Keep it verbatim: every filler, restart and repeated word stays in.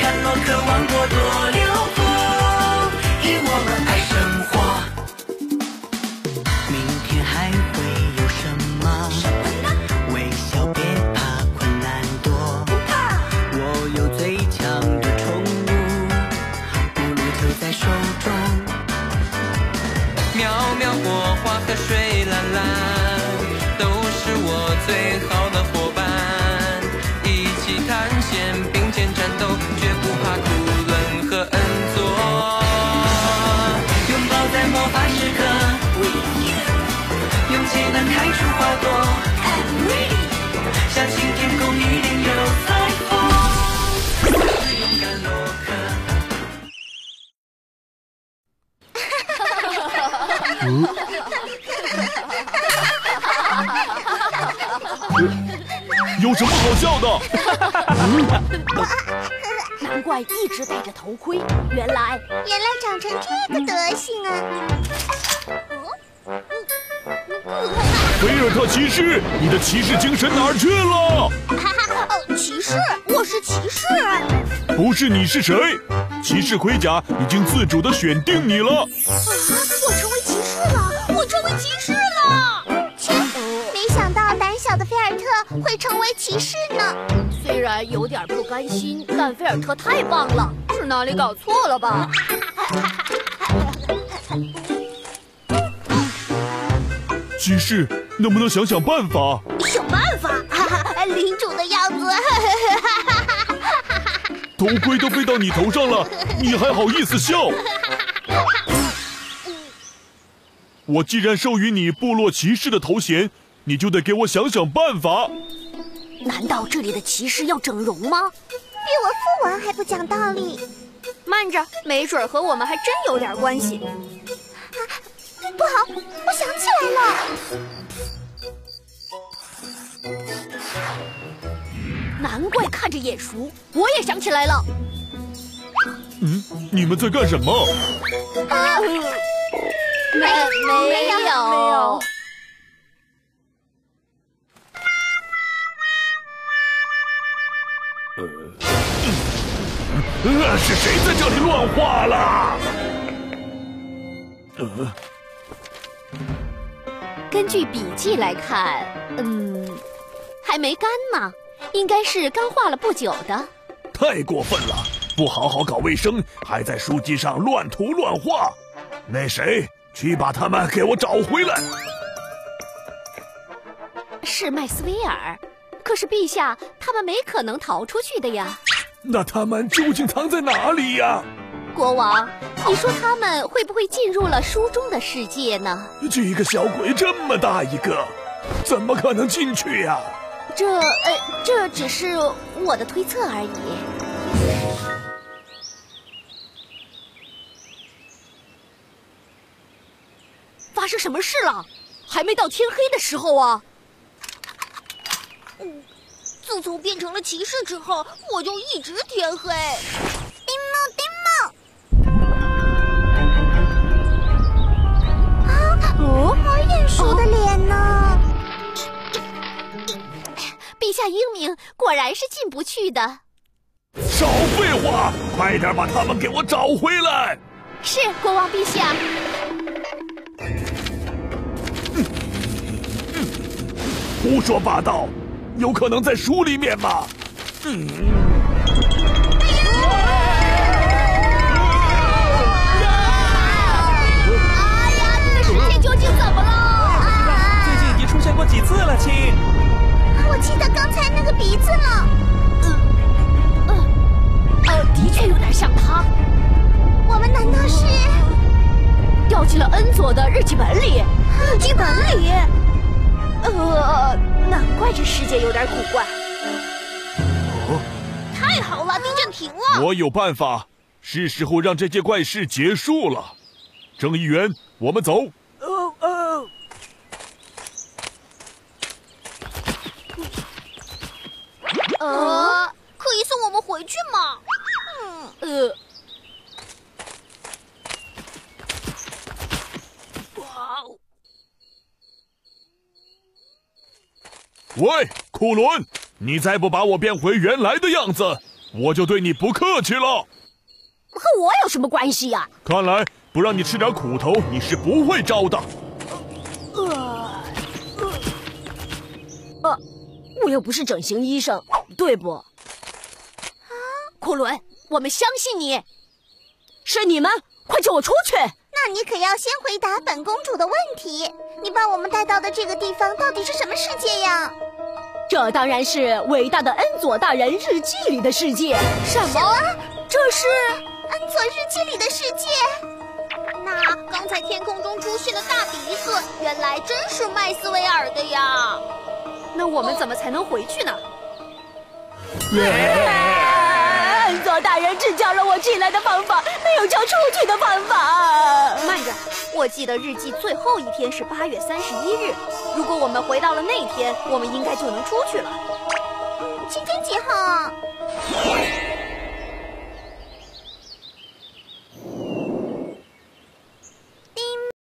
甘洛克王国多流风，因我们爱生活。明天还会有什么？什么呢？微笑别怕，困难多。不怕，我有最强的宠物，不如就在手中。喵喵火花和水蓝蓝，都是我最好的伙伴。一起探险，并肩战斗，绝不怕苦轮和恩佐。拥抱在魔法时刻 ，with you， 勇气能开出花朵 ，I'm ready。相信天空一定有彩虹，是勇敢洛克。 有什么好笑的？ 难怪一直戴着头盔，原来原来长成这个德性啊！ 菲尔特骑士，你的骑士精神哪儿去了？ 哈哈，哦，骑士，我是骑士。 不是你是谁？骑士盔甲已经自主的选定你了。 啊！我成为骑士了！我成为骑士了！切，没想到胆小的菲尔特会成为骑士呢。 虽然有点不甘心，但菲尔特太棒了，是哪里搞错了吧？ 骑士，能不能想想办法？ 想办法！哈哈，领主的样子。 头盔都飞到你头上了，你还好意思笑？我既然授予你部落骑士的头衔，你就得给我想想办法。 难道这里的骑士要整容吗？ 比我父王还不讲道理。 慢着，没准和我们还真有点关系。 啊，不好，我想起来了。 难怪看着眼熟，我也想起来了。 嗯，你们在干什么？ 啊，没没没有没有。 呃，是谁在这里乱画了？呃， 根据笔记来看，嗯，还没干呢，应该是刚画了不久的。 太过分了！不好好搞卫生，还在书籍上乱涂乱画。那谁，去把他们给我找回来。 是麦斯威尔，可是陛下，他们没可能逃出去的呀。 那他们究竟藏在哪里呀？ 国王，你说他们会不会进入了书中的世界呢？ 这个小鬼这么大一个，怎么可能进去呀？ 这呃，这只是我的推测而已。发生什么事了？还没到天黑的时候啊！ 嗯，自从变成了骑士之后，我就一直天黑。丁梦，丁梦。啊，哦，好眼熟的脸呢。 陛下英明，果然是进不去的。 少废话，快点把他们给我找回来！ 是，国王陛下。 胡说八道，有可能在书里面吗？嗯。 哎呀，这个世界究竟怎么了？ 最近已经出现过几次了，亲。 我记得刚才那个鼻子了。 嗯，呃，呃，的确有点像他。 我们难道是掉进了恩佐的日记本里？ 日记本里？ 呃，难怪这世界有点古怪。 哦， 太好了，地震停了。 我有办法，是时候让这件怪事结束了。正义员，我们走。 哦哦。 呃，可以送我们回去吗？ 嗯，呃。 喂，库伦，你再不把我变回原来的样子， 我就对你不客气了。 和我有什么关系呀？ 看来不让你吃点苦头，你是不会招的。 呃，呃，我又不是整形医生，对不？啊，库伦，我们相信你。是你们，快救我出去！ 那你可要先回答本公主的问题。你把我们带到的这个地方到底是什么世界呀？ 这当然是伟大的恩佐大人日记里的世界。 什么？这是恩佐日记里的世界？那刚才天空中出现的大鼻子，原来真是麦斯威尔的呀。 那我们怎么才能回去呢？ 恩佐大人只教了我进来的方法，没有教出去的方法。 慢着，我记得日记最后一天是八月三十一日。如果我们回到了那天，我们应该就能出去了。 今天几号啊？